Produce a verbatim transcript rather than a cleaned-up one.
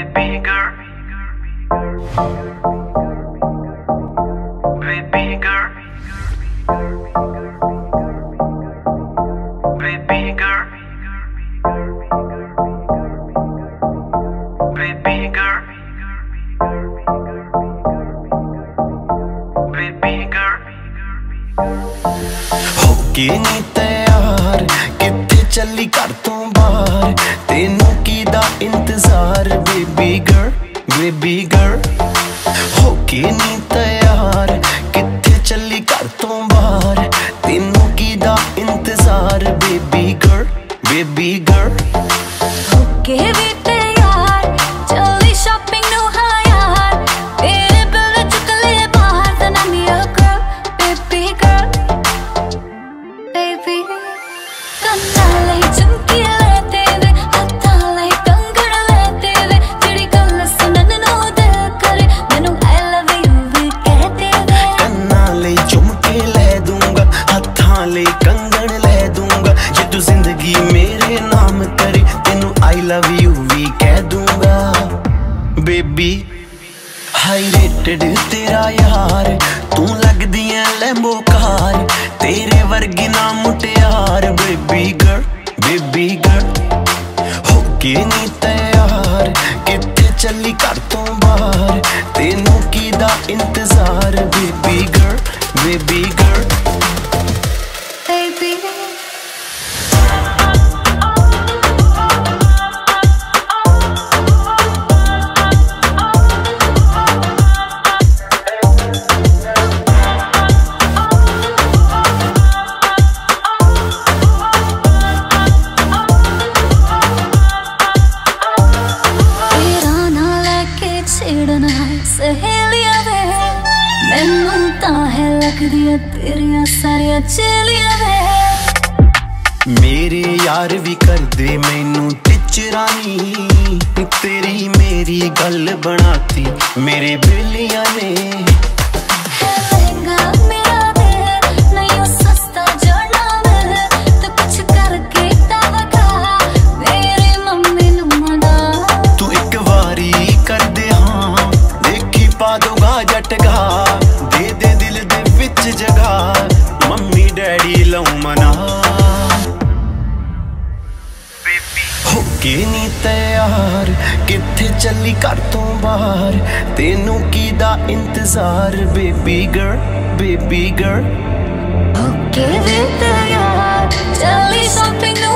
baby girl, baby girl, baby girl, baby girl, baby girl. होके नी तैयार किथे चली घर तो बाहर, तेनू की दा इंतजार बेबी गर्ल बेबी गर्ल। होके नी तैयार किथे चली घर तो बाहर, तेनू की दा इंतजार बेबी गर्ल बेबी गर्ल। होके भी तैयार चली शॉपिंग नु हाँ यार, तेरे बिल चुक ले बाहर then I'm your girl baby girl baby। कन्ना ले झुमकी लेते वे, हत्था ले कंगन लेते वे, जेड़ी गल सुनन नु दिल करे मैनू I love you भी कहते वे। कन्ना ले झुमके ले दूंगा, हत्था ले कंगन ले दूंगा, ये तू जिंदगी मेरे नाम करे तेनू I love you भी कह दूंगा बेबी। हाई रेटेड तेरा यार, तू लगदी है लैम्बो कार, तेरे वर्गी ना मुटियार बेबी गर्ल बेबी गर्ल। होके नी तैयार किथे चली घर तो बाहर, तेनू की दा इंतजार baby girl baby girl baby। सहेलियां वे मैनू तां है लगदियां तेरियां सारियां चेलियां वे। मेरे यार भी कर दे मैनू टिचरानी, तेरी मेरी गल बनाती मेरे बेलियां ने। जटगा दे दे दिल दे विच जगह, मम्मी डैडी लऊ मना। होके नी तैयार किथे चली घर तो बाहर, तेनू की दा इंतजार बेबी गर्ल बेबी गर्ल। होके भी तैयार चली शॉपिंग